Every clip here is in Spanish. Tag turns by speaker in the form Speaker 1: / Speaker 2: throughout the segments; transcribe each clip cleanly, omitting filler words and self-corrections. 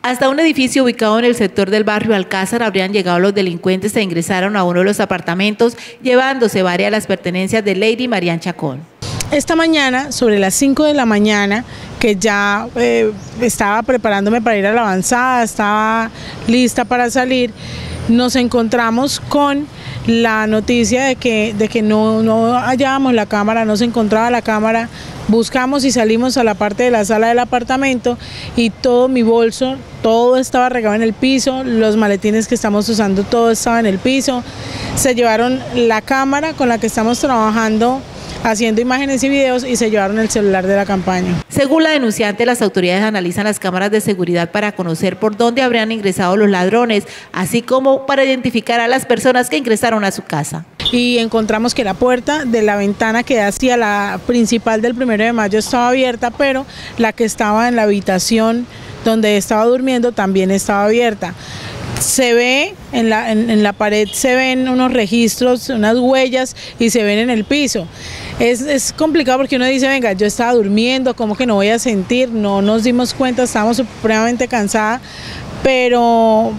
Speaker 1: Hasta un edificio ubicado en el sector del barrio Alcázar habrían llegado los delincuentes e ingresaron a uno de los apartamentos, llevándose varias de las pertenencias de Lady Marian Chacón.
Speaker 2: Esta mañana, sobre las 5 de la mañana, que ya estaba preparándome para ir a la avanzada, estaba lista para salir, nos encontramos con la noticia de que no hallábamos la cámara, no se encontraba la cámara. Buscamos y salimos a la parte de la sala del apartamento y todo mi bolso, todo estaba regado en el piso, los maletines que estamos usando, todo estaba en el piso. Se llevaron la cámara con la que estamos trabajando, haciendo imágenes y videos, y se llevaron el celular de la campaña.
Speaker 1: Según la denunciante, las autoridades analizan las cámaras de seguridad para conocer por dónde habrían ingresado los ladrones, así como para identificar a las personas que ingresaron a su casa.
Speaker 2: Y encontramos que la puerta de la ventana que da hacia la principal del 1 de mayo estaba abierta, pero la que estaba en la habitación donde estaba durmiendo también estaba abierta. Se ve en la pared, se ven unos registros, unas huellas, y se ven en el piso. Es complicado porque uno dice, venga, yo estaba durmiendo, ¿cómo que no voy a sentir? No nos dimos cuenta, estábamos supremamente cansadas, pero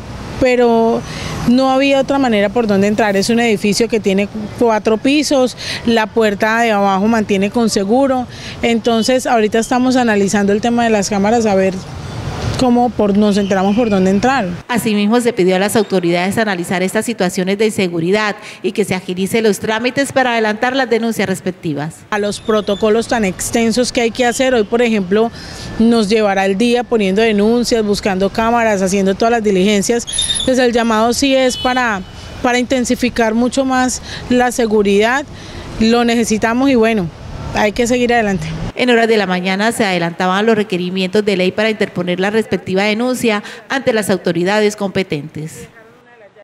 Speaker 2: no había otra manera por donde entrar. Es un edificio que tiene 4 pisos, la puerta de abajo mantiene con seguro, entonces ahorita estamos analizando el tema de las cámaras a ver cómo nos enteramos por dónde entrar.
Speaker 1: Asimismo, se pidió a las autoridades analizar estas situaciones de inseguridad y que se agilicen los trámites para adelantar las denuncias respectivas.
Speaker 2: A los protocolos tan extensos que hay que hacer, hoy por ejemplo nos llevará el día poniendo denuncias, buscando cámaras, haciendo todas las diligencias. Entonces el llamado sí es para intensificar mucho más la seguridad, lo necesitamos y bueno, hay que seguir adelante.
Speaker 1: En horas de la mañana se adelantaban los requerimientos de ley para interponer la respectiva denuncia ante las autoridades competentes.